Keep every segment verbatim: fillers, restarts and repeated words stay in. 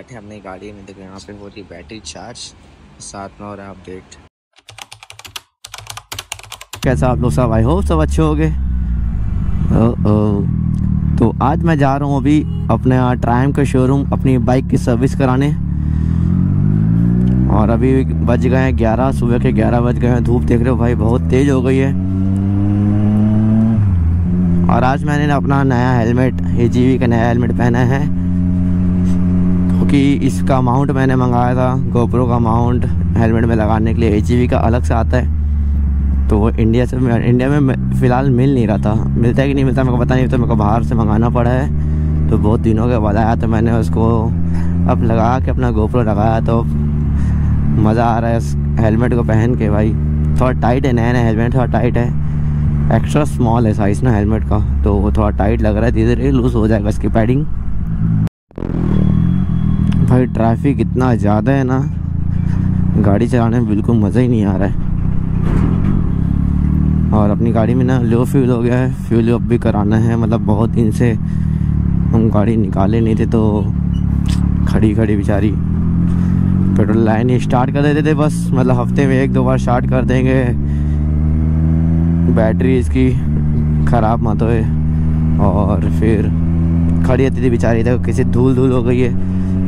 बैठे अपनी गाड़ी में। देखो यहाँ पे हो रही बैटरी चार्ज, साथ में हो रहा है अपडेट। कैसा आप लोग सब? आई होप सब अच्छे हो गए। तो आज मैं जा रहा हूँ अभी अपने ट्रायम्फ के शोरूम अपनी बाइक की सर्विस कराने। और अभी बज गए हैं ग्यारह, सुबह के ग्यारह बज गए हैं। धूप देख रहे हो भाई, बहुत तेज़ हो गई है। और आज मैंने अपना नया हेलमेट, ए जी वी का नया हेलमेट पहना है, क्योंकि इसका माउंट मैंने मंगाया था। गोप्रो का माउंट हेलमेट में लगाने के लिए ए जी वी का अलग से आता है, तो वो इंडिया से इंडिया में फ़िलहाल मिल नहीं रहा था। मिलता है कि नहीं मिलता मेरे को पता नहीं, तो मेरे को बाहर से मंगाना पड़ा है। तो बहुत दिनों के बाद आया, तो मैंने उसको अब लगा के अपना गोप्रो लगाया, तो मज़ा आ रहा है इस हेलमेट को पहन के। भाई थोड़ा टाइट है, नया नया हेलमेट थोड़ा टाइट है, एक्स्ट्रा स्मॉल है साइज़ ना हेलमेट का, तो वो थोड़ा टाइट लग रहा है। धीरे धीरे लूज़ हो जाएगा इसकी पैडिंग। भाई ट्रैफिक इतना ज़्यादा है ना, गाड़ी चलाने में बिल्कुल मज़ा ही नहीं आ रहा है। और अपनी गाड़ी में ना लो फ्यूल हो गया है, फ्यूल अप भी कराना है। मतलब बहुत दिन से हम गाड़ी निकाले नहीं थे, तो खड़ी खड़ी बेचारी पेट्रोल लाइन ही स्टार्ट कर देते थे बस। मतलब हफ्ते में एक दो बार स्टार्ट कर देंगे, बैटरी इसकी ख़राब मत होए। और फिर खड़ी रहती थी बेचारी, तक किसी धूल धूल हो गई है।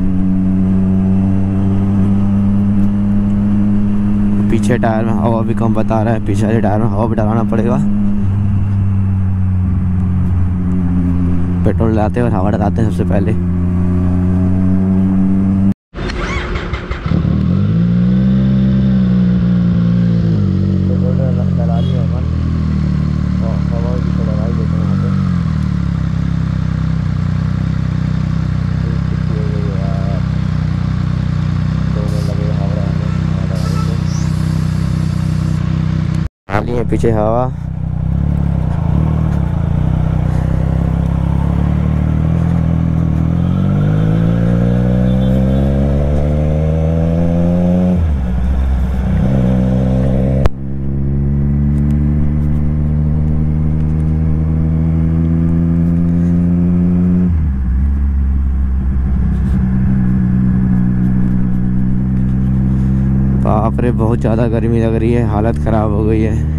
पीछे टायर में हवा भी कम बता रहा है, पीछे वाले टायर में हवा भी डालना पड़ेगा। पेट्रोल डालते हैं और हवा डालते हैं सबसे पहले। खाली है पीछे हवा। बाप रे, बहुत ज़्यादा गर्मी लग रही है, हालत ख़राब हो गई है।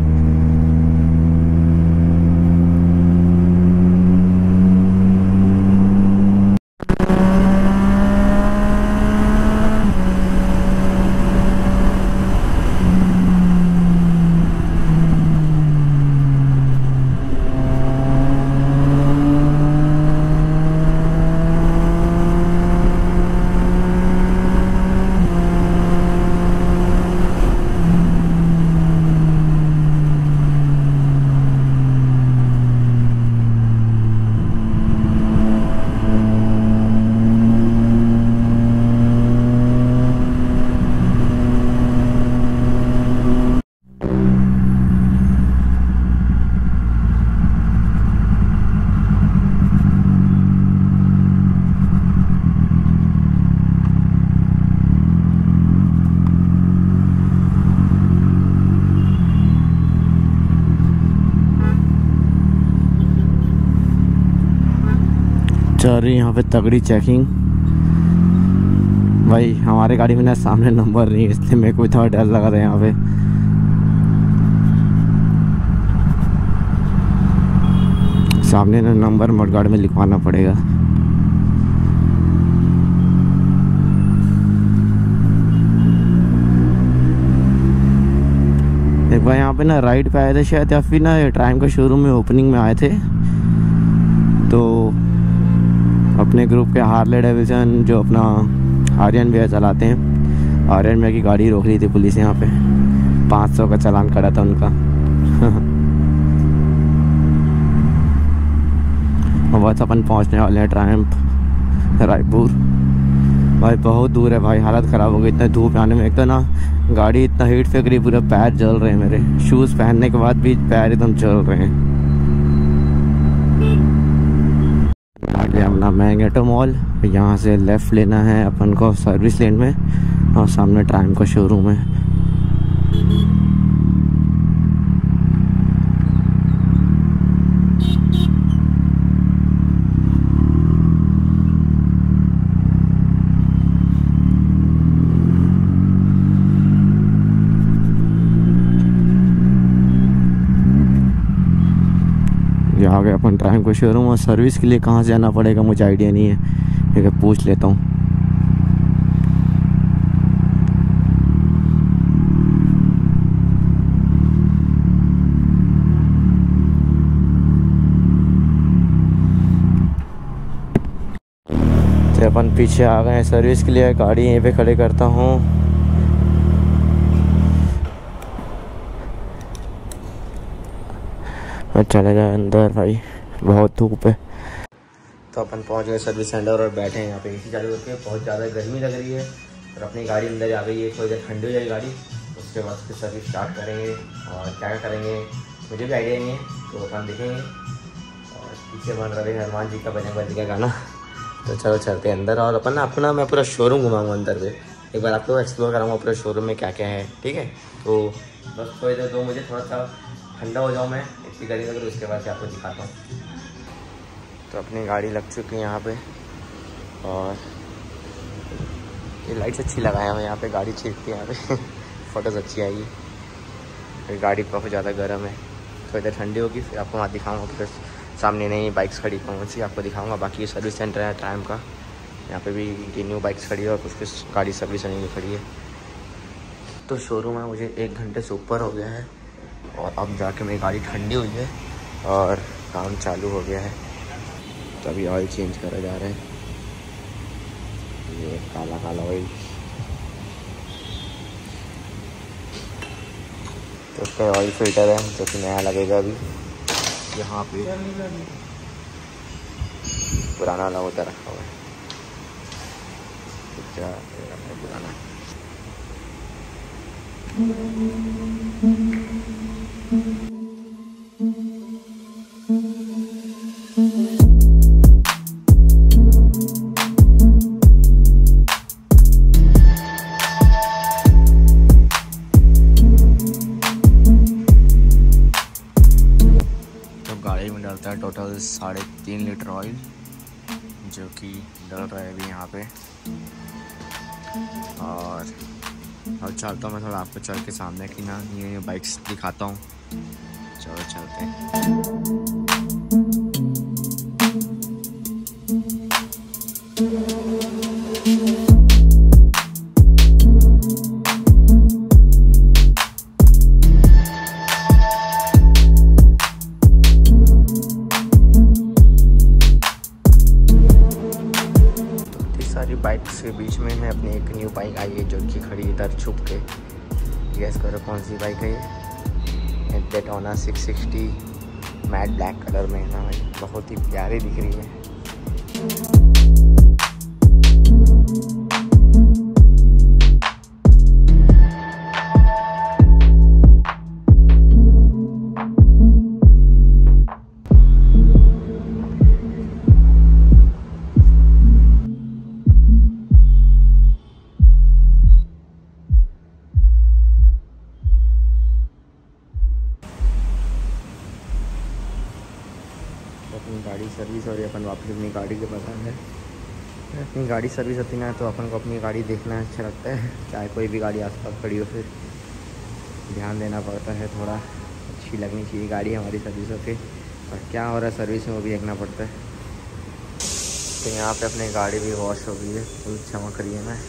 चल रही यहाँ पे तगड़ी चेकिंग। भाई हमारे गाड़ी में ना सामने नंबर नहीं है, इसलिए मेरे को थोड़ा डर लगा था यहाँ पे। सामने ना नंबर मडगार्ड में लिखवाना पड़ेगा। एक बार यहाँ पे ना राइड पे आए थे शायद, या फिर ना ट्रायम्फ का शोरूम में ओपनिंग में आए थे, तो अपने ग्रुप के हार्ले डेविडसन जो अपना आर्यन भैया चलाते हैं, आर्यन भैया की गाड़ी रोक ली थी पुलिस यहाँ पे। पाँच सौ का चालान करा था उनका। और बस अपन पहुँचने वाले हैं ट्रायम्फ रायपुर। भाई बहुत दूर है भाई, हालत ख़राब हो गई इतना धूप आने में। एक तो ना गाड़ी इतना हीट फेंक रही, पूरे पैर जल रहे हैं मेरे। शूज़ पहनने के बाद भी पैर एकदम जल रहे हैं। आगे अपना मैग्नेटो मॉल, यहाँ से लेफ़्ट लेना है अपन को सर्विस लेन में, और सामने ट्रायम्फ का शोरूम है। ये आ गए अपन ट्राइम को शोरूम। और सर्विस के लिए कहाँ से जाना पड़ेगा मुझे आइडिया नहीं है, लेकिन पूछ लेता हूँ। तो अपन पीछे आ गए हैं सर्विस के लिए, गाड़ी यहीं पे खड़े करता हूँ। मैं चले जाए अंदर, भाई बहुत धूप है। तो अपन पहुंच गए सर्विस सेंटर और बैठे हैं यहाँ पे एसी चालू करके। बहुत ज़्यादा गर्मी लग रही है और अपनी गाड़ी अंदर आ गई है। थोड़ी देर ठंडी हो जाएगी गाड़ी, उसके बाद फिर सर्विस स्टार्ट करेंगे। और क्या क्या करेंगे मुझे भी आइडिया नहीं है, तो अपन देखेंगे। और पीछे बन रहा है हनुमान जी का बजरंग बली का गाना। तो चलो चलते हैं अंदर। और अपन आपको ना मैं पूरा शोरूम घुमाऊँगा अंदर पे, एक बार आपको एक्सप्लोर कराऊँगा पूरे शोरूम में क्या क्या है, ठीक है। तो बस थोड़ी देर दो, मुझे थोड़ा सा ठंडा हो जाऊँ मैं, इतनी गर्मी लग रही है, उसके बाद से आपको दिखाता हूँ। तो अपनी गाड़ी लग चुकी है यहाँ पे और ये लाइट्स अच्छी लगाया हुआ यहाँ पे, गाड़ी छिड़कती है यहाँ पे फ़ोटोज़ अच्छी आएगी। फिर गाड़ी काफ़ी ज़्यादा गर्म है, थोड़ी देर ठंडी होगी फिर आपको वहाँ दिखाऊंगा। फिर सामने नई बाइक्स खड़ी कौन सी आपको दिखाऊंगा। बाकी सर्विस सेंटर है ट्राइम का, यहाँ पे भी इनकी न्यू बाइक्स खड़ी है और कुछ कुछ गाड़ी सर्विस होने की खड़ी है। तो शोरूम है मुझे एक घंटे से ऊपर हो गया है और अब जाके मेरी गाड़ी ठंडी हुई है और काम चालू हो गया है। तो अभी ऑयल चेंज करा जा रहा है, ये काला काला ऑयल। तो उसका ऑयल फिल्टर है जो कि नया लगेगा अभी यहाँ पे, पुराना वाला होता रखा हुआ है। तो क्या पुराना डालता है टोटल साढ़े तीन लीटर ऑयल, जो कि डल रहा है अभी यहाँ पे। और अब चलता हूँ मैं थोड़ा आपको चल के सामने की ना ये बाइक्स दिखाता हूँ। चलो चलते हैं। बाइक्स के बीच में है अपनी एक न्यू बाइक आई है जो कि खड़ी इधर छुप के। गैस करो कौन सी बाइक है ये? Daytona six sixty matte black colour में है ना भाई, बहुत ही प्यारी दिख रही है। अपनी गाड़ी सर्विस और अपन वापस अपनी गाड़ी के पता है। अपनी गाड़ी सर्विस होती ना तो अपन को अपनी गाड़ी देखना अच्छा लगता है, चाहे कोई भी गाड़ी आसपास खड़ी हो, फिर ध्यान देना पड़ता है, थोड़ा अच्छी लगनी चाहिए गाड़ी हमारी सर्विस होके। और क्या हो रहा है सर्विस में वो भी देखना पड़ता है। तो यहाँ पे अपनी गाड़ी भी वॉश हो गई है, फुल चमक रही है ना।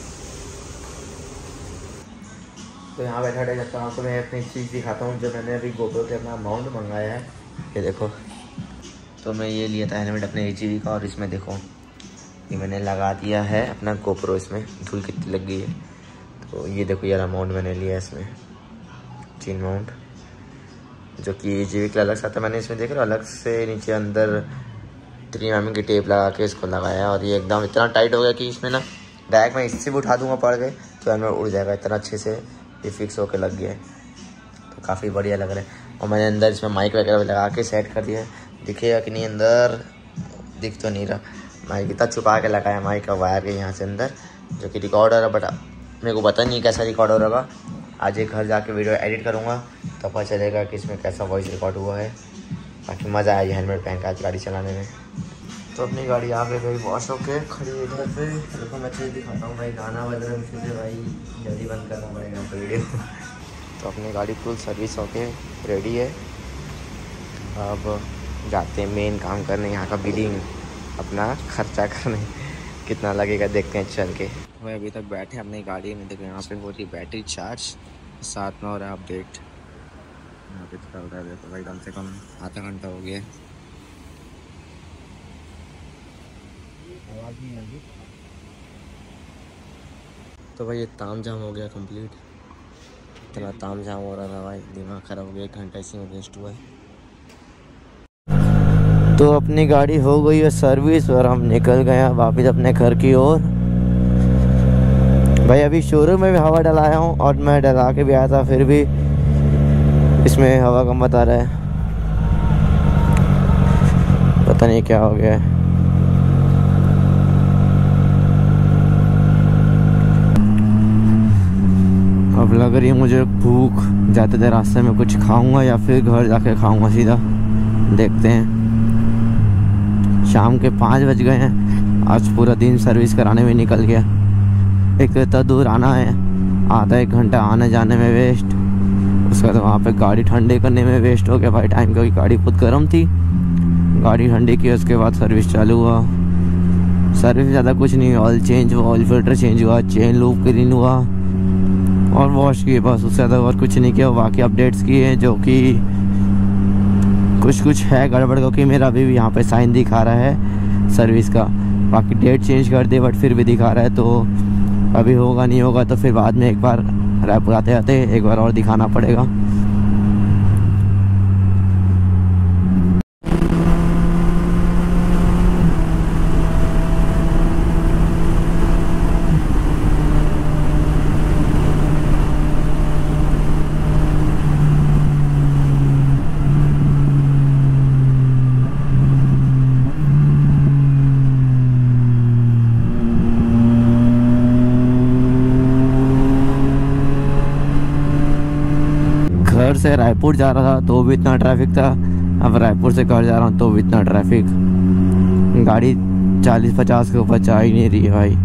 तो यहाँ बैठा रह जाता हूँ, तो मैं अपनी चीज़ दिखाता हूँ जो मैंने अभी गोप्रो के अपना माउंट मंगाया है। ये देखो, तो मैं ये लिया था हेलमेट अपने एच वी का, और इसमें देखो ये मैंने लगा दिया है अपना गोप्रो। इसमें धूल कितनी लग गई है। तो ये देखो यार माउंट मैंने लिया है इसमें, चीन माउंट, जो कि एच वी का अलग से आता है। मैंने इसमें देख रहा अलग से नीचे अंदर थ्री एम एम की टेप लगा के इसको लगाया, और ये एकदम इतना टाइट हो गया कि इसमें ना डायरेक्ट मैं इससे भी उठा दूंगा पड़ गए तो हेलमेट उड़ जाएगा, इतना अच्छे से ये फिक्स होकर लग गया है। तो काफ़ी बढ़िया लग रहा है। और मैंने अंदर इसमें माइक वगैरह भी लगा के सेट कर दिया है। दिखेगा कि नहीं अंदर, दिख तो नहीं रहा, माइक इतना छुपा के लगाया माइक का वायर के यहाँ से अंदर, जो कि रिकॉर्ड हो रहा। बट मेरे को पता नहीं कैसा रिकॉर्ड हो रहा। आज एक घर जाके वीडियो एडिट करूँगा तो पता चलेगा कि इसमें कैसा वॉइस रिकॉर्ड हुआ है। बाकी मज़ा आया हेलमेट पहन के आज गाड़ी चलाने में। तो अपनी गाड़ी आ गई भाई वॉश होके खड़ी इधर पे। देखो मैं चीज़ दिखाता हूँ भाई, गाना बज रहा है मुझे भाई, जल्दी बंद करना पड़ेगा वीडियो। तो अपनी गाड़ी फुल सर्विस होके रेडी है। अब जाते हैं मेन काम करने, यहाँ का बिलिंग, अपना खर्चा करने, कितना लगेगा देखते हैं चल के। भाई अभी तक बैठे अपनी गाड़ी में, देखो यहाँ पे हो रही बैटरी चार्ज, साथ में हो रहा है अपडेट। यहाँ पे चल रहा है देखो भाई, कम से कम आधा घंटा हो गया। आवाज़ नहीं आएगी तो भाई ये ताम झाम हो गया कंप्लीट। इतना ताम झाम हो रहा था भाई, दिमाग ख़राब हो गया, एक घंटा इसी में वेस्ट हुआ है। तो अपनी गाड़ी हो गई है सर्विस और हम निकल गए वापस अपने घर की ओर। भाई अभी शोरूम में भी हवा डलाया हूँ और मैं डला के भी आया था, फिर भी इसमें हवा कम बता रहा है, पता नहीं क्या हो गया है। अब लग रही है मुझे भूख, जाते थे रास्ते में कुछ खाऊंगा या फिर घर जाके खाऊंगा सीधा, देखते हैं। शाम के पाँच बज गए हैं, आज पूरा दिन सर्विस कराने में निकल गया। एक तो इतना दूर आना है, आधा एक घंटा आने जाने में वेस्ट, उसके बाद वहाँ पे गाड़ी ठंडे करने में वेस्ट हो गया भाई टाइम, क्योंकि गाड़ी खुद गर्म थी। गाड़ी ठंडी की, उसके बाद सर्विस चालू हुआ। सर्विस ज़्यादा कुछ नहीं, ऑयल चेंज हुआ, ऑयल फिल्टर चेंज हुआ, चेन लूप क्लीन हुआ और वॉश किए, बस उससे ज़्यादा और कुछ नहीं किया। बाकी अपडेट्स किए हैं जो कि कुछ कुछ है गड़बड़, क्योंकि मेरा अभी भी यहाँ पे साइन दिखा रहा है सर्विस का। बाकी डेट चेंज कर दे बट फिर भी दिखा रहा है, तो अभी होगा नहीं होगा तो फिर बाद में एक बार रायपुर आते आते एक बार और दिखाना पड़ेगा। घर से रायपुर जा रहा था तो भी इतना ट्रैफिक था, अब रायपुर से घर जा रहा हूँ तो भी इतना ट्रैफिक। गाड़ी चालीस पचास के ऊपर जा ही नहीं रही है भाई।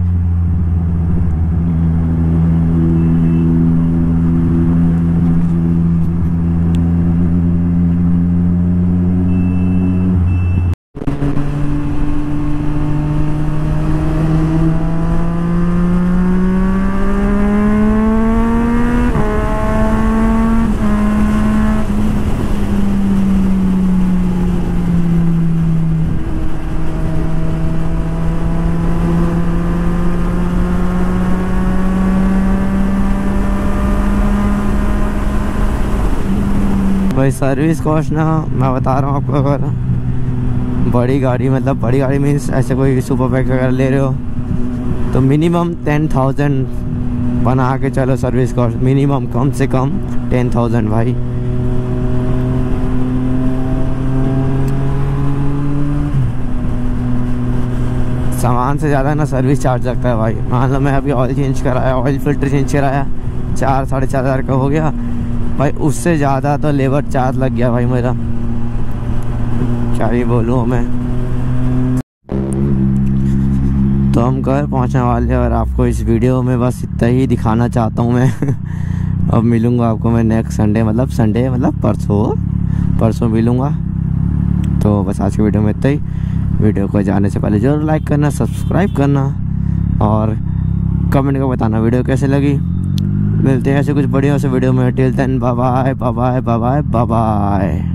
भाई सर्विस कॉस्ट ना मैं बता रहा हूँ आपको, अगर बड़ी गाड़ी मतलब बड़ी गाड़ी मीन्स ऐसे कोई सुपर बाइक वगैरह ले रहे हो तो मिनिमम टेन थाउजेंड बना के चलो सर्विस कॉस्ट, मिनिमम कम से कम टेन थाउजेंड भाई। सामान से ज़्यादा ना सर्विस चार्ज लगता है भाई। मान लो मैं अभी ऑयल चेंज कराया, ऑयल फिल्टर चेंज कराया, चार साढ़े चार हज़ार का हो गया भाई, उससे ज़्यादा तो लेबर चार्ज लग गया भाई मेरा, क्या ही बोलूँ मैं। तो हम घर पहुंचने वाले और आपको इस वीडियो में बस इतना ही दिखाना चाहता हूं मैं। अब मिलूंगा आपको मैं नेक्स्ट संडे, मतलब संडे मतलब परसों परसों मिलूंगा। तो बस आज की वीडियो में इतना ही। वीडियो को जाने से पहले जरूर लाइक करना, सब्सक्राइब करना और कमेंट कर बताना वीडियो कैसे लगी। मिलते हैं ऐसे कुछ बढ़िया से वीडियो में। Till then bye bye bye bye bye bye.